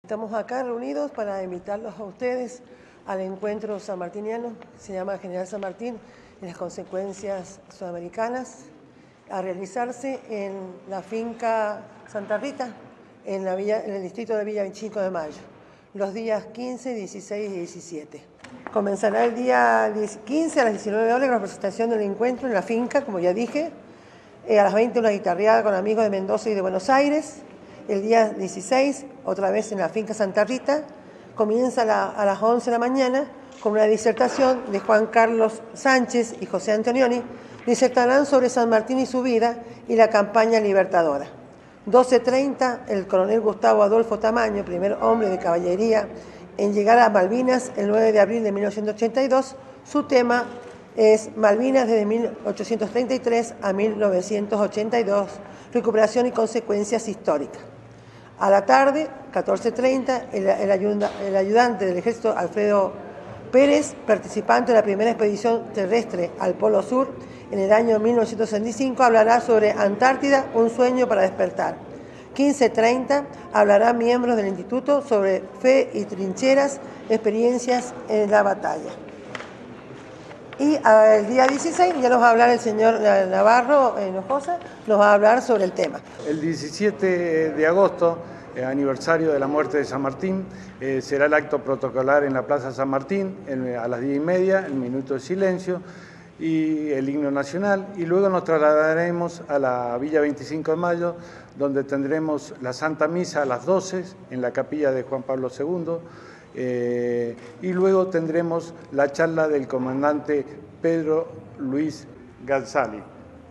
Estamos acá reunidos para invitarlos a ustedes al encuentro sanmartiniano, se llama General San Martín y las consecuencias sudamericanas, a realizarse en la finca Santa Rita, en el distrito de Villa 25 de Mayo, los días 15, 16 y 17. Comenzará el día 15 a las 19 horas la presentación del encuentro en la finca, como ya dije. A las 20 una guitarreada con amigos de Mendoza y de Buenos Aires. El día 16, otra vez en la finca Santa Rita, comienza a las 11 de la mañana con una disertación de Juan Carlos Sánchez y José Antonioni. Disertarán sobre San Martín y su vida y la campaña libertadora. 12:30, el coronel Gustavo Adolfo Tamaño, primer hombre de caballería en llegar a Malvinas el 9 de abril de 1982. Su tema es Malvinas desde 1833 a 1982, recuperación y consecuencias históricas. A la tarde, 14:30, el ayudante del ejército Alfredo Pérez, participante de la primera expedición terrestre al Polo Sur en el año 1965, hablará sobre Antártida, un sueño para despertar. 15:30, hablarán miembros del instituto sobre fe y trincheras, experiencias en la batalla. Y el día 16 ya nos va a hablar el señor Navarro Hinojosa, nos va a hablar sobre el tema. El 17 de agosto, aniversario de la muerte de San Martín, será el acto protocolar en la Plaza San Martín a las 10:30, el minuto de silencio y el himno nacional, y luego nos trasladaremos a la Villa 25 de Mayo, donde tendremos la Santa Misa a las 12 en la capilla de Juan Pablo II, y luego tendremos la charla del comandante Pedro Luis Gazzali,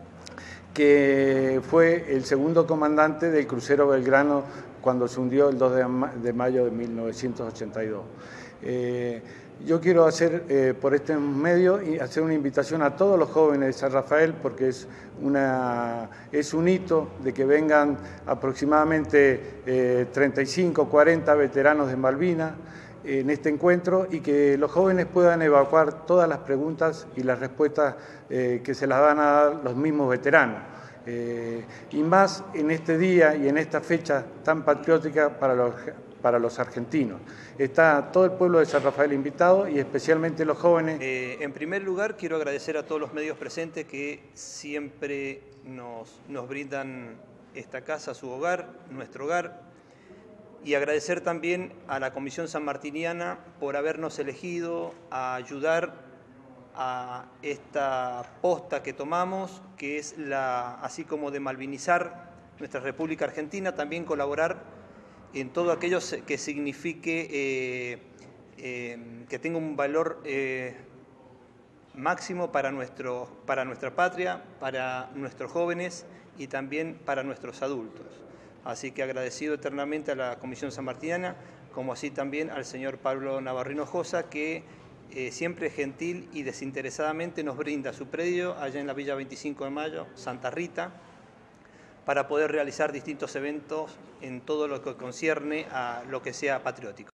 que fue el segundo comandante del crucero Belgrano cuando se hundió el 2 de mayo de 1982. Yo quiero hacer por este medio hacer una invitación a todos los jóvenes de San Rafael, porque es un hito de que vengan aproximadamente 35, 40 veteranos de Malvinas en este encuentro y que los jóvenes puedan evacuar todas las preguntas y las respuestas que se las van a dar los mismos veteranos. Y más en este día y en esta fecha tan patriótica para los argentinos. Está todo el pueblo de San Rafael invitado y especialmente los jóvenes. En primer lugar, quiero agradecer a todos los medios presentes que siempre nos brindan esta casa, su hogar, nuestro hogar, y agradecer también a la Comisión Sanmartiniana por habernos elegido a ayudar a esta posta que tomamos, que es así como de malvinizar nuestra República Argentina, también colaborar en todo aquello que signifique que tenga un valor máximo para nuestra patria, para nuestros jóvenes y también para nuestros adultos. Así que agradecido eternamente a la Comisión Sanmartiniana, como así también al señor Pablo Navarro Hinojosa, que siempre gentil y desinteresadamente nos brinda su predio allá en la Villa 25 de Mayo, Santa Rita, para poder realizar distintos eventos en todo lo que concierne a lo que sea patriótico.